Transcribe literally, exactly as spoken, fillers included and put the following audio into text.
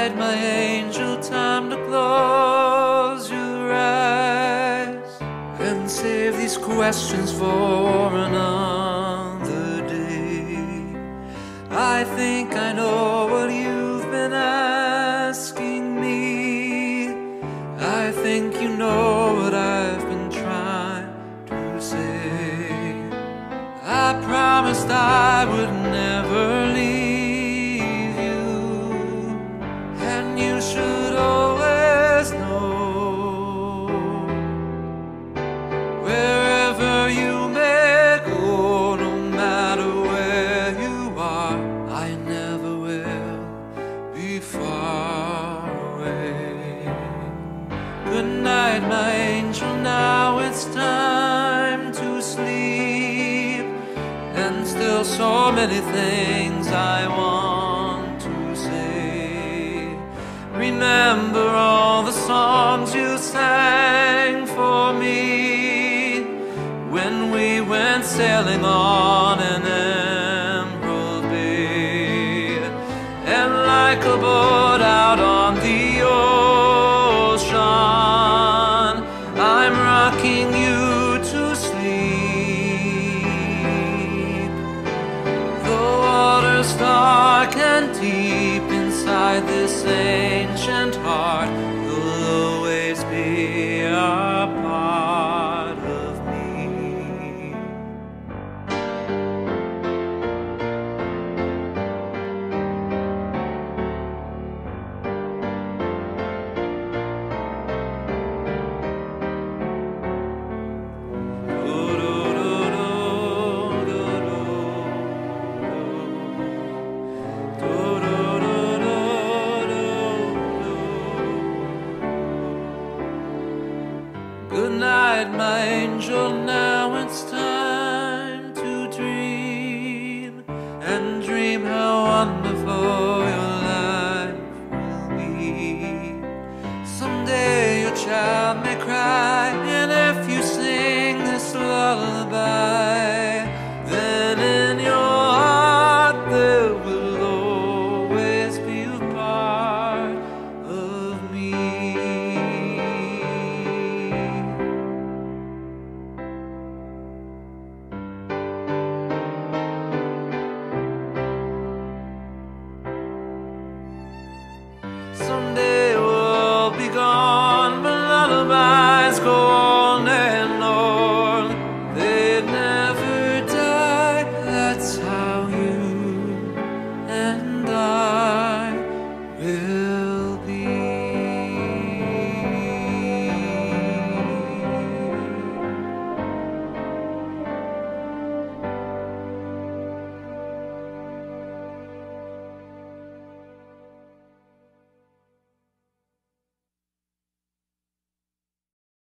night, my angel, time to close your eyes and save these questions for another day. I think I know what you've been asking me. I think you know what I've been trying to say. I promised I would never leave you, and you should always know, wherever you may go, no matter where you are, I never will be far away. Good night, my angel, now it's time to sleep, and still so many things I want to say. Remember all the songs you sang for me when we went sailing on an emerald bay. And like a boat out on the ocean, I'm rocking you to sleep. The water's dark and deep inside this ancient heart. You'll always be a part of me. Good night, my angel, now it's time